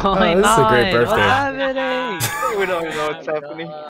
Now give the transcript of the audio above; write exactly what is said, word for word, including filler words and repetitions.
going this is a great on? birthday. What's happening? We don't even know what's happening.